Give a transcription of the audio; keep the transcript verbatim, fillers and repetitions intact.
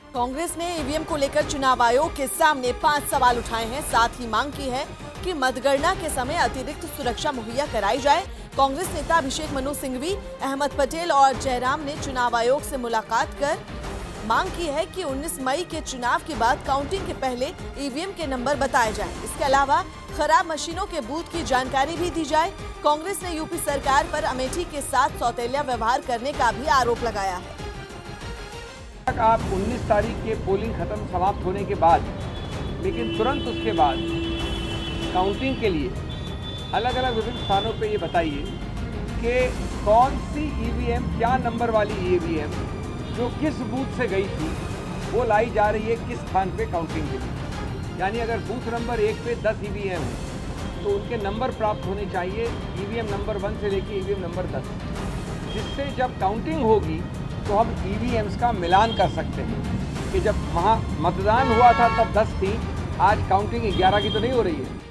कांग्रेस ने ईवीएम को लेकर चुनाव आयोग के सामने पांच सवाल उठाए हैं। साथ ही मांग की है कि मतगणना के समय अतिरिक्त सुरक्षा मुहैया कराई जाए। कांग्रेस नेता अभिषेक मनु सिंघवी, अहमद पटेल और जयराम ने चुनाव आयोग से मुलाकात कर मांग की है कि उन्नीस मई के चुनाव के बाद काउंटिंग के पहले ईवीएम के नंबर बताए जाएं। इसके अलावा खराब मशीनों के बूथ की जानकारी भी दी जाए। कांग्रेस ने यूपी सरकार पर अमेठी के साथ सौतेला व्यवहार करने का भी आरोप लगाया है। आप उन्नीस तारीख के पोलिंग खत्म समाप्त होने के बाद, लेकिन तुरंत उसके बाद काउंटिंग के लिए अलग अलग विभिन्न स्थानों पे ये बताइए कि कौन सी ईवीएम, क्या नंबर वाली ईवीएम जो किस बूथ से गई थी वो लाई जा रही है किस स्थान पे काउंटिंग के लिए। यानी अगर बूथ नंबर एक पे दस ईवीएम है तो उनके नंबर प्राप्त होने चाहिए ईवीएम नंबर वन से लेकर ईवीएम नंबर दस, जिससे जब काउंटिंग होगी तो हम ईवीएम्स का मिलान कर सकते हैं कि जब वहाँ मतदान हुआ था तब दस थी, आज काउंटिंग ग्यारह की तो नहीं हो रही है।